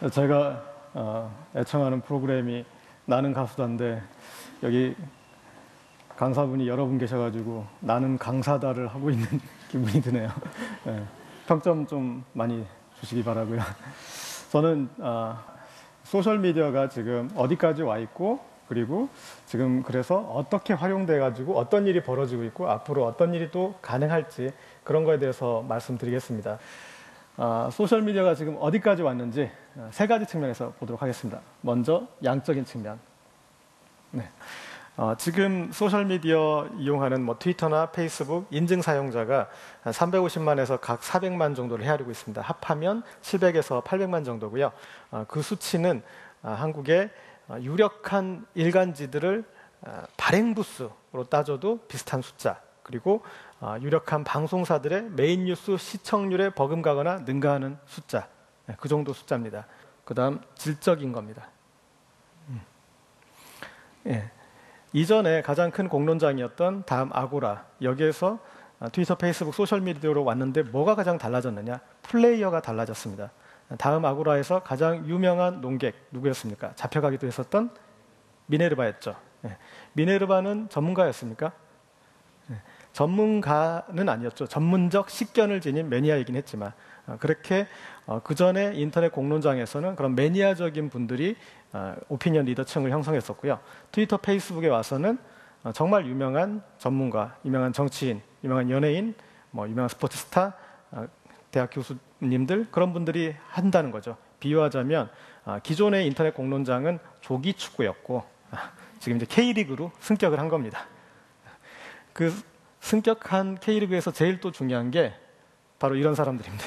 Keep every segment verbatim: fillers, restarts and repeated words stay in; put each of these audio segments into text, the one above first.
제가 어, 애청하는 프로그램이 나는 가수다인데 여기 강사분이 여러 분 계셔가지고 나는 강사다를 하고 있는 기분이 드네요. 네, 평점 좀 많이 주시기 바라고요. 저는 어, 소셜미디어가 지금 어디까지 와 있고 그리고 지금 그래서 어떻게 활용돼 가지고 어떤 일이 벌어지고 있고 앞으로 어떤 일이 또 가능할지 그런 거에 대해서 말씀드리겠습니다. 어, 소셜미디어가 지금 어디까지 왔는지 세 가지 측면에서 보도록 하겠습니다. 먼저 양적인 측면. 네. 어, 지금 소셜미디어 이용하는 뭐 트위터나 페이스북 인증 사용자가 한 삼백오십만에서 각 사백만 정도를 헤아리고 있습니다. 합하면 칠백에서 팔백만 정도고요. 어, 그 수치는 어, 한국의 어, 유력한 일간지들을 어, 발행 부수로 따져도 비슷한 숫자, 그리고 어, 유력한 방송사들의 메인 뉴스 시청률에 버금가거나 능가하는 숫자, 네, 그 정도 숫자입니다. 그 다음 질적인 겁니다. 음. 예. 이전에 가장 큰 공론장이었던 다음 아고라, 여기에서 트위터, 페이스북, 소셜미디어로 왔는데 뭐가 가장 달라졌느냐? 플레이어가 달라졌습니다. 다음 아고라에서 가장 유명한 논객 누구였습니까? 잡혀가기도 했었던 미네르바였죠. 네. 미네르바는 전문가였습니까? 네. 전문가는 아니었죠. 전문적 식견을 지닌 매니아이긴 했지만 어, 그렇게 어, 그 전에 인터넷 공론장에서는 그런 매니아적인 분들이 어, 오피니언 리더층을 형성했었고요. 트위터, 페이스북에 와서는 어, 정말 유명한 전문가, 유명한 정치인, 유명한 연예인, 뭐 유명한 스포츠 스타, 어, 대학 교수님들 그런 분들이 한다는 거죠. 비유하자면 어, 기존의 인터넷 공론장은 조기 축구였고 어, 지금 이제 K리그로 승격을 한 겁니다. 그 승격한 K리그에서 제일 또 중요한 게 바로 이런 사람들입니다.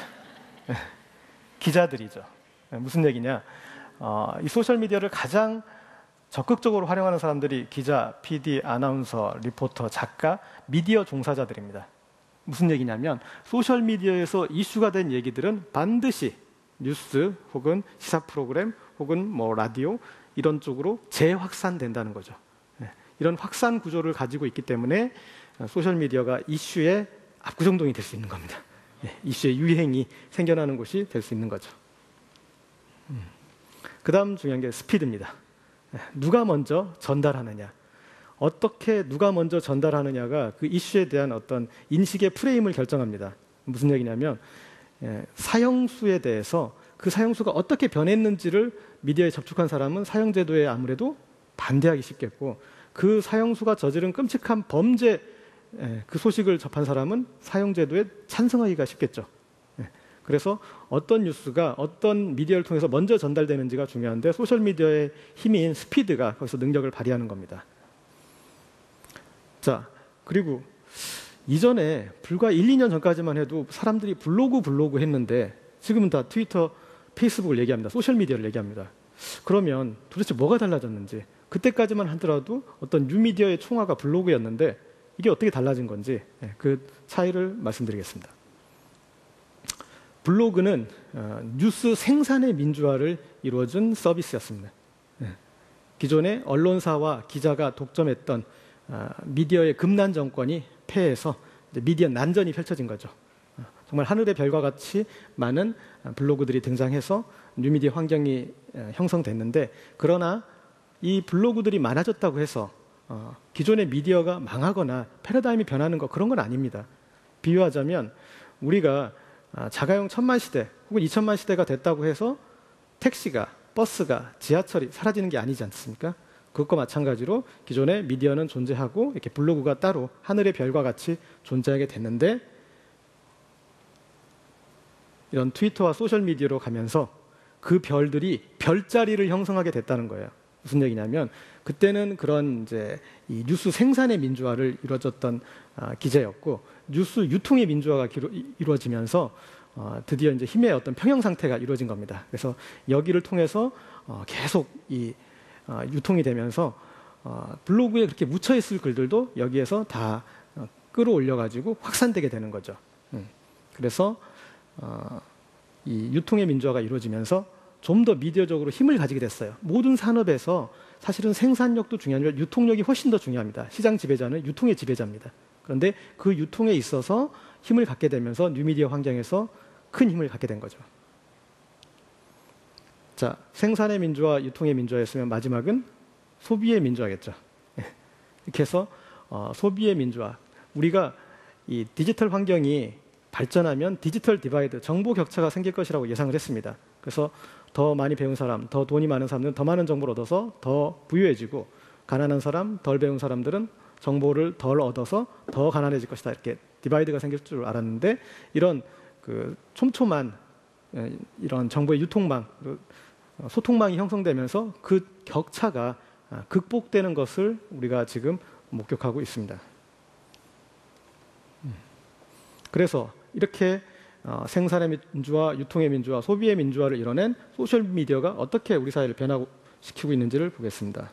기자들이죠. 무슨 얘기냐? 어, 이 소셜미디어를 가장 적극적으로 활용하는 사람들이 기자, 피디, 아나운서, 리포터, 작가, 미디어 종사자들입니다. 무슨 얘기냐면 소셜미디어에서 이슈가 된 얘기들은 반드시 뉴스 혹은 시사 프로그램 혹은 뭐 라디오 이런 쪽으로 재확산된다는 거죠. 네. 이런 확산 구조를 가지고 있기 때문에 소셜미디어가 이슈의 압구정동이 될 수 있는 겁니다. 네. 이슈의 유행이 생겨나는 곳이 될 수 있는 거죠. 음. 그 다음 중요한 게 스피드입니다. 누가 먼저 전달하느냐, 어떻게 누가 먼저 전달하느냐가 그 이슈에 대한 어떤 인식의 프레임을 결정합니다. 무슨 얘기냐면 예, 사형수에 대해서 그 사형수가 어떻게 변했는지를 미디어에 접촉한 사람은 사형제도에 아무래도 반대하기 쉽겠고, 그 사형수가 저지른 끔찍한 범죄 예, 그 소식을 접한 사람은 사형제도에 찬성하기가 쉽겠죠. 그래서 어떤 뉴스가 어떤 미디어를 통해서 먼저 전달되는지가 중요한데 소셜미디어의 힘인 스피드가 거기서 능력을 발휘하는 겁니다. 자, 그리고 이전에 불과 일, 이 년 전까지만 해도 사람들이 블로그 블로그 했는데 지금은 다 트위터, 페이스북을 얘기합니다. 소셜미디어를 얘기합니다. 그러면 도대체 뭐가 달라졌는지, 그때까지만 하더라도 어떤 뉴미디어의 총화가 블로그였는데 이게 어떻게 달라진 건지 그 차이를 말씀드리겠습니다. 블로그는 어, 뉴스 생산의 민주화를 이루어준 서비스였습니다. 네. 기존의 언론사와 기자가 독점했던 어, 미디어의 금난 정권이 패해서 이제 미디어 난전이 펼쳐진 거죠. 어, 정말 하늘의 별과 같이 많은 블로그들이 등장해서 뉴미디어 환경이 어, 형성됐는데, 그러나 이 블로그들이 많아졌다고 해서 어, 기존의 미디어가 망하거나 패러다임이 변하는 거, 그런 건 아닙니다. 비유하자면 우리가 자가용 천만 시대 혹은 이천만 시대가 됐다고 해서 택시가, 버스가, 지하철이 사라지는 게 아니지 않습니까? 그것과 마찬가지로 기존의 미디어는 존재하고 이렇게 블로그가 따로 하늘의 별과 같이 존재하게 됐는데, 이런 트위터와 소셜미디어로 가면서 그 별들이 별자리를 형성하게 됐다는 거예요. 무슨 얘기냐면 그때는 그런 이제 이 뉴스 생산의 민주화를 이루어졌던 아, 기재였고, 뉴스 유통의 민주화가 기로, 이루어지면서 어, 드디어 이제 힘의 어떤 평형 상태가 이루어진 겁니다. 그래서 여기를 통해서 어, 계속 이 어, 유통이 되면서 어, 블로그에 그렇게 묻혀 있을 글들도 여기에서 다 어, 끌어올려 가지고 확산되게 되는 거죠. 음. 그래서 어, 이 유통의 민주화가 이루어지면서 좀 더 미디어적으로 힘을 가지게 됐어요. 모든 산업에서 사실은 생산력도 중요하지만 유통력이 훨씬 더 중요합니다. 시장 지배자는 유통의 지배자입니다. 그런데 그 유통에 있어서 힘을 갖게 되면서 뉴미디어 환경에서 큰 힘을 갖게 된 거죠. 자, 생산의 민주화, 유통의 민주화였으면 마지막은 소비의 민주화겠죠. 이렇게 해서 어, 소비의 민주화. 우리가 이 디지털 환경이 발전하면 디지털 디바이드, 정보 격차가 생길 것이라고 예상을 했습니다. 그래서 더 많이 배운 사람, 더 돈이 많은 사람들은 더 많은 정보를 얻어서 더 부유해지고, 가난한 사람, 덜 배운 사람들은 정보를 덜 얻어서 더 가난해질 것이다. 이렇게 디바이드가 생길 줄 알았는데, 이런 그 촘촘한 이런 정보의 유통망, 소통망이 형성되면서 그 격차가 극복되는 것을 우리가 지금 목격하고 있습니다. 그래서 이렇게 생산의 민주화, 유통의 민주화, 소비의 민주화를 이뤄낸 소셜미디어가 어떻게 우리 사회를 변화시키고 있는지를 보겠습니다.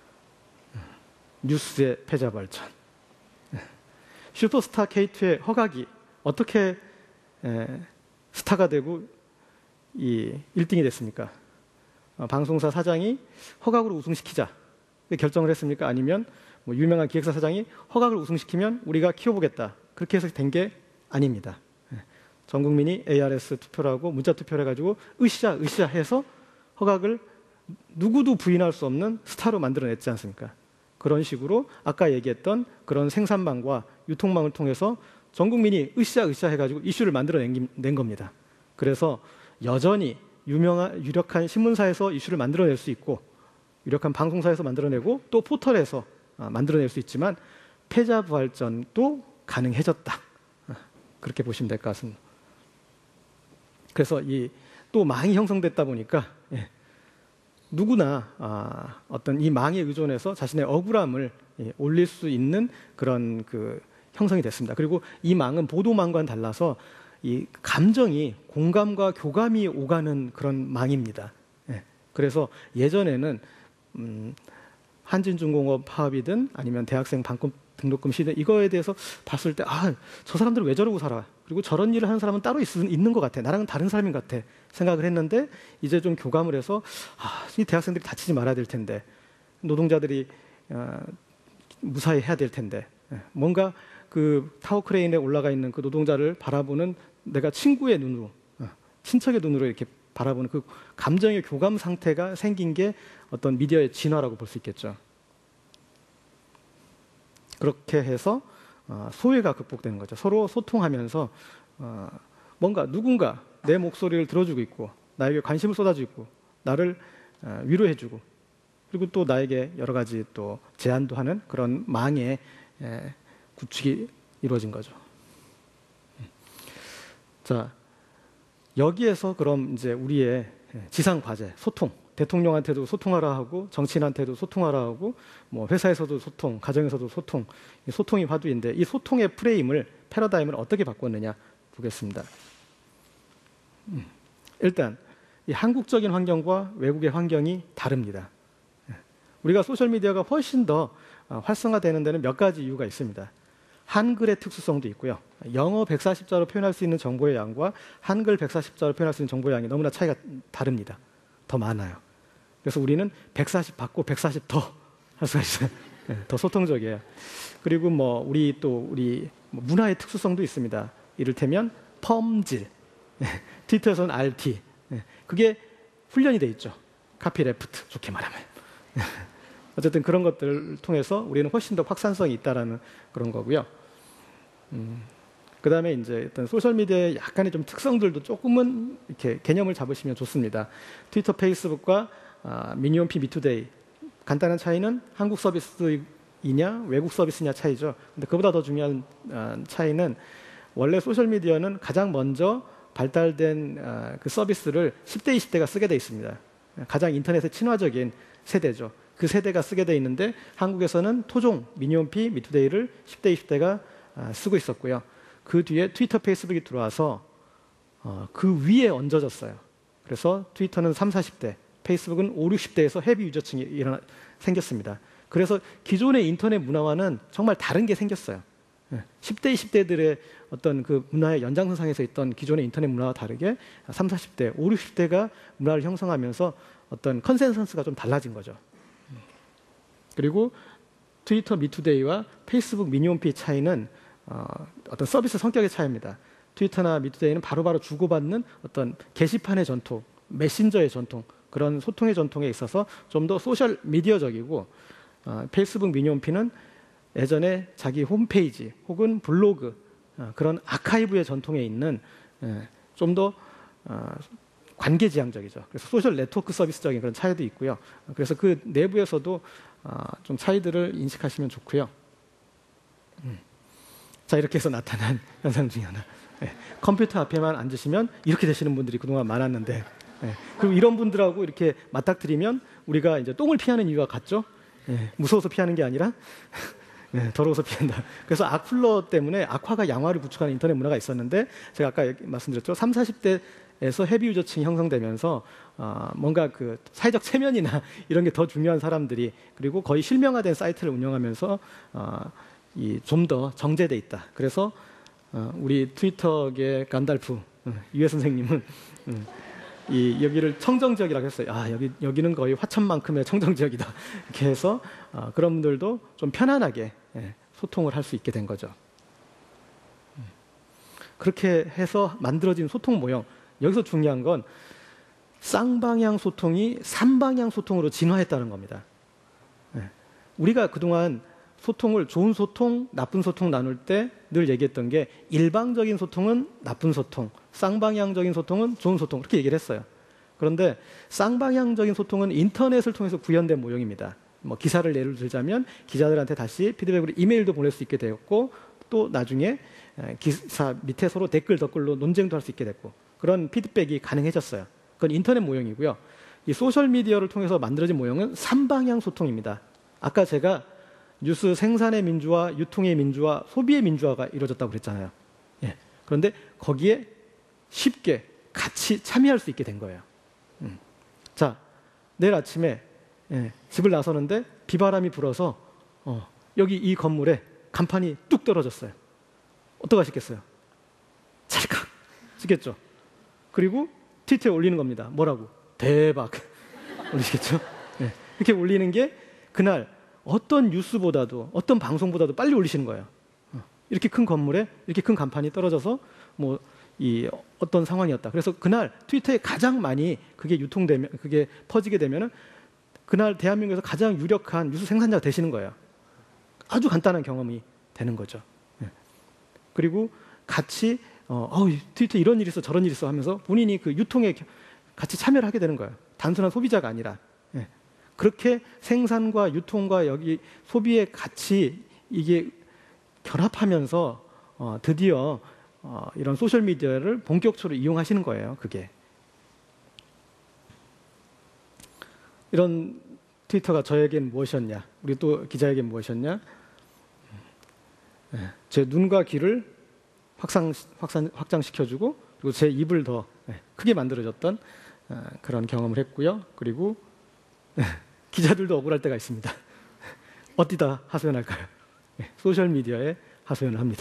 뉴스의 패자 발전. 슈퍼스타 케이투의 허각이 어떻게 스타가 되고 이 일 등이 됐습니까? 방송사 사장이 허각으로 우승시키자 결정을 했습니까? 아니면 뭐 유명한 기획사 사장이 허각을 우승시키면 우리가 키워보겠다, 그렇게 해서 된 게 아닙니다. 전 국민이 에이아르에스 투표를 하고 문자 투표를 해가지고 으쌰 으쌰 해서 허각을 누구도 부인할 수 없는 스타로 만들어냈지 않습니까? 그런 식으로 아까 얘기했던 그런 생산망과 유통망을 통해서 전 국민이 으쌰 으쌰 해가지고 이슈를 만들어낸 낸 겁니다. 그래서 여전히 유명한 유력한 신문사에서 이슈를 만들어낼 수 있고, 유력한 방송사에서 만들어내고, 또 포털에서 만들어낼 수 있지만 패자부활전도 가능해졌다, 그렇게 보시면 될 것 같습니다. 그래서 이 또 망이 형성됐다 보니까 예, 누구나 아, 어떤 이 망에 의존해서 자신의 억울함을 예, 올릴 수 있는 그런 그 형성이 됐습니다. 그리고 이 망은 보도망과는 달라서 이 감정이 공감과 교감이 오가는 그런 망입니다. 예, 그래서 예전에는 음, 한진중공업 파업이든 아니면 대학생 반품 등록금 시대, 이거에 대해서 봤을 때 아, 저 사람들은 왜 저러고 살아? 그리고 저런 일을 하는 사람은 따로 있, 있는 것 같아. 나랑은 다른 사람인 것 같아. 생각을 했는데 이제 좀 교감을 해서 아, 이 대학생들이 다치지 말아야 될 텐데, 노동자들이 어, 무사히 해야 될 텐데, 뭔가 그 타워 크레인에 올라가 있는 그 노동자를 바라보는 내가 친구의 눈으로, 어, 친척의 눈으로 이렇게 바라보는 그 감정의 교감 상태가 생긴 게 어떤 미디어의 진화라고 볼 수 있겠죠. 그렇게 해서 소외가 극복되는 거죠. 서로 소통하면서 뭔가 누군가 내 목소리를 들어주고 있고, 나에게 관심을 쏟아주고 있고, 나를 위로해주고, 그리고 또 나에게 여러 가지 또 제안도 하는 그런 망의 구축이 이루어진 거죠. 자, 여기에서 그럼 이제 우리의 지상 과제, 소통, 대통령한테도 소통하라 하고, 정치인한테도 소통하라 하고, 뭐 회사에서도 소통, 가정에서도 소통, 이 소통이 화두인데, 이 소통의 프레임을, 패러다임을 어떻게 바꿨느냐 보겠습니다. 음, 일단 이 한국적인 환경과 외국의 환경이 다릅니다. 우리가 소셜미디어가 훨씬 더 활성화되는 데는 몇 가지 이유가 있습니다. 한글의 특수성도 있고요. 영어 백사십 자로 표현할 수 있는 정보의 양과 한글 백사십 자로 표현할 수 있는 정보의 양이 너무나 차이가 다릅니다. 더 많아요. 그래서 우리는 백사십 받고 백사십 더 할 수가 있어요. 네, 더 소통적이에요. 그리고 뭐 우리 또 우리 문화의 특수성도 있습니다. 이를테면 펌질, 트위터에서는 알티, 그게 훈련이 돼 있죠. 카피레프트, 좋게 말하면. 어쨌든 그런 것들을 통해서 우리는 훨씬 더 확산성이 있다라는 그런 거고요. 음, 그 다음에 이제 어떤 소셜미디어의 약간의 좀 특성들도 조금은 이렇게 개념을 잡으시면 좋습니다. 트위터, 페이스북과 아, 미니홈피, 미투데이. 간단한 차이는 한국 서비스이냐 외국 서비스냐 차이죠. 근데 그보다 더 중요한 아, 차이는 원래 소셜미디어는 가장 먼저 발달된 아, 그 서비스를 십 대, 이십 대가 쓰게 돼 있습니다. 가장 인터넷에 친화적인 세대죠. 그 세대가 쓰게 돼 있는데 한국에서는 토종, 미니홈피, 미투데이를 십 대, 이십 대가 아, 쓰고 있었고요. 그 뒤에 트위터, 페이스북이 들어와서 어, 그 위에 얹어졌어요. 그래서 트위터는 삼, 사십 대, 페이스북은 오, 육십 대에서 헤비 유저층이 일어나, 생겼습니다. 그래서 기존의 인터넷 문화와는 정말 다른 게 생겼어요. 십 대, 이십 대들의 어떤 그 문화의 연장선상에서 있던 기존의 인터넷 문화와 다르게 삼, 사십 대, 오, 육십 대가 문화를 형성하면서 어떤 컨센서스가 좀 달라진 거죠. 그리고 트위터 미투데이와 페이스북 미니홈피 차이는 어, 어떤 서비스 성격의 차이입니다. 트위터나 미투데이는 바로바로 주고받는 어떤 게시판의 전통, 메신저의 전통, 그런 소통의 전통에 있어서 좀 더 소셜 미디어적이고, 어, 페이스북 미니홈피는 예전에 자기 홈페이지 혹은 블로그, 어, 그런 아카이브의 전통에 있는 예, 좀 더 어, 관계지향적이죠. 그래서 소셜 네트워크 서비스적인 그런 차이도 있고요. 그래서 그 내부에서도 어, 좀 차이들을 인식하시면 좋고요. 음. 자, 이렇게 해서 나타난 현상 중에 하나. 예, 컴퓨터 앞에만 앉으시면 이렇게 되시는 분들이 그동안 많았는데, 예, 그리고 이런 분들하고 이렇게 맞닥뜨리면 우리가 이제 똥을 피하는 이유가 같죠? 예, 무서워서 피하는 게 아니라 네, 더러워서 피한다. 그래서 악플러 때문에 악화가 양화를 구축하는 인터넷 문화가 있었는데, 제가 아까 말씀드렸죠. 삼사십 대에서 헤비 유저층이 형성되면서 어, 뭔가 그 사회적 체면이나 이런 게 더 중요한 사람들이, 그리고 거의 실명화된 사이트를 운영하면서 어, 좀 더 정제돼 있다. 그래서 어, 우리 트위터계 간달프 어, 유해 선생님은 음, 이 여기를 청정지역이라고 했어요. 아, 여기 여기는 거의 화천만큼의 청정지역이다. 이렇게 해서 어, 그런 분들도 좀 편안하게 예, 소통을 할 수 있게 된 거죠. 음. 그렇게 해서 만들어진 소통 모형. 여기서 중요한 건 쌍방향 소통이 삼방향 소통으로 진화했다는 겁니다. 예. 우리가 그동안 소통을 좋은 소통, 나쁜 소통 나눌 때 늘 얘기했던 게, 일방적인 소통은 나쁜 소통, 쌍방향적인 소통은 좋은 소통, 그렇게 얘기를 했어요. 그런데 쌍방향적인 소통은 인터넷을 통해서 구현된 모형입니다. 뭐 기사를 예를 들자면 기자들한테 다시 피드백으로 이메일도 보낼 수 있게 되었고, 또 나중에 기사 밑에 서로 댓글 덧글로 논쟁도 할 수 있게 됐고, 그런 피드백이 가능해졌어요. 그건 인터넷 모형이고요. 이 소셜미디어를 통해서 만들어진 모형은 삼방향 소통입니다. 아까 제가 뉴스 생산의 민주화, 유통의 민주화, 소비의 민주화가 이루어졌다고 그랬잖아요. 예. 그런데 거기에 쉽게 같이 참여할 수 있게 된 거예요. 음. 자, 내일 아침에 예, 집을 나서는데 비바람이 불어서 어, 여기 이 건물에 간판이 뚝 떨어졌어요. 어떡하시겠어요? 찰칵 찍겠죠. 그리고 트위터에 올리는 겁니다. 뭐라고? 대박 올리시겠죠? 예. 이렇게 올리는 게 그날 어떤 뉴스보다도, 어떤 방송보다도 빨리 올리시는 거예요. 이렇게 큰 건물에 이렇게 큰 간판이 떨어져서 뭐 이 어떤 상황이었다. 그래서 그날 트위터에 가장 많이 그게 유통되면, 그게 퍼지게 되면은 그날 대한민국에서 가장 유력한 뉴스 생산자가 되시는 거예요. 아주 간단한 경험이 되는 거죠. 그리고 같이 어, 어 트위터 이런 일이 있어, 저런 일이 있어 하면서 본인이 그 유통에 같이 참여를 하게 되는 거예요. 단순한 소비자가 아니라. 예. 그렇게 생산과 유통과 여기 소비의 같이 이게 결합하면서 어, 드디어 어, 이런 소셜미디어를 본격적으로 이용하시는 거예요. 그게. 이런 트위터가 저에겐 무엇이었냐, 우리 또 기자에겐 무엇이었냐. 제 눈과 귀를 확산, 확산, 확장시켜주고, 그리고 제 입을 더 크게 만들어줬던 그런 경험을 했고요. 그리고 기자들도 억울할 때가 있습니다. 어디다 하소연할까요? 소셜미디어에 하소연을 합니다.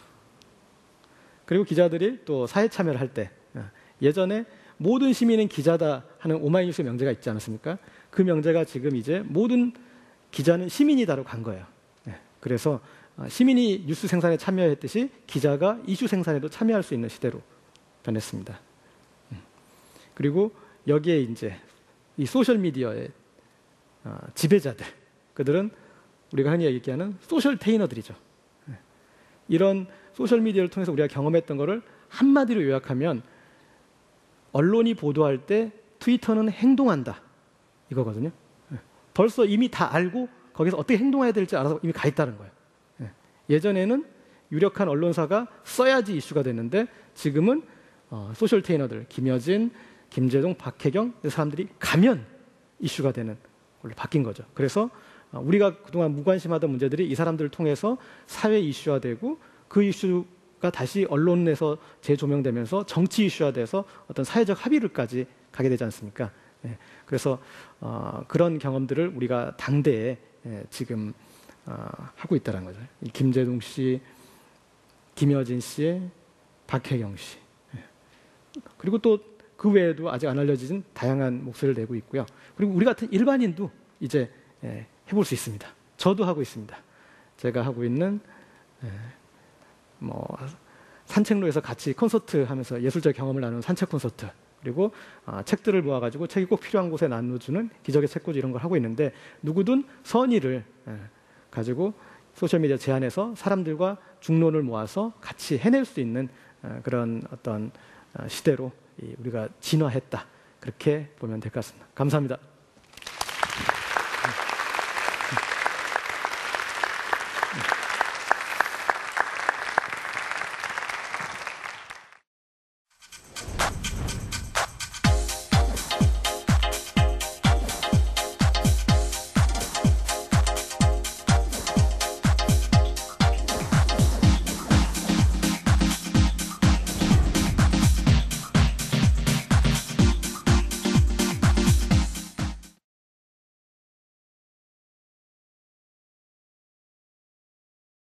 그리고 기자들이 또 사회 참여를 할 때, 예전에 모든 시민은 기자다 하는 오마이뉴스 명제가 있지 않았습니까? 그 명제가 지금 이제 모든 기자는 시민이다로 간 거예요. 그래서 시민이 뉴스 생산에 참여했듯이 기자가 이슈 생산에도 참여할 수 있는 시대로 변했습니다. 그리고 여기에 이제 이 소셜미디어의 지배자들, 그들은 우리가 흔히 얘기하는 소셜 테이너들이죠. 이런 소셜미디어를 통해서 우리가 경험했던 것을 한마디로 요약하면, 언론이 보도할 때 트위터는 행동한다, 이거거든요. 벌써 이미 다 알고 거기서 어떻게 행동해야 될지 알아서 이미 가 있다는 거예요. 예전에는 유력한 언론사가 써야지 이슈가 됐는데, 지금은 어, 소셜 테이너들, 김여진, 김재동, 박혜경, 이 사람들이 가면 이슈가 되는 걸로 바뀐 거죠. 그래서 어, 우리가 그동안 무관심하던 문제들이 이 사람들을 통해서 사회 이슈화되고, 그 이슈가 다시 언론에서 재조명되면서 정치 이슈화돼서 어떤 사회적 합의를까지 가게 되지 않습니까? 예, 그래서 어, 그런 경험들을 우리가 당대에 예, 지금 어, 하고 있다는 거죠. 김재동 씨, 김여진 씨, 박혜경 씨, 예. 그리고 또 그 외에도 아직 안 알려진 다양한 목소리를 내고 있고요. 그리고 우리 같은 일반인도 이제 예, 해볼 수 있습니다. 저도 하고 있습니다. 제가 하고 있는 예, 뭐 산책로에서 같이 콘서트 하면서 예술적 경험을 나누는 산책 콘서트, 그리고 아, 책들을 모아가지고 책이 꼭 필요한 곳에 나눠주는 기적의 책꽂이 이런 걸 하고 있는데 누구든 선의를 예, 가지고 소셜미디어 제안해서 사람들과 중론을 모아서 같이 해낼 수 있는 어, 그런 어떤 어, 시대로 이 우리가 진화했다. 그렇게 보면 될 것 같습니다. 감사합니다.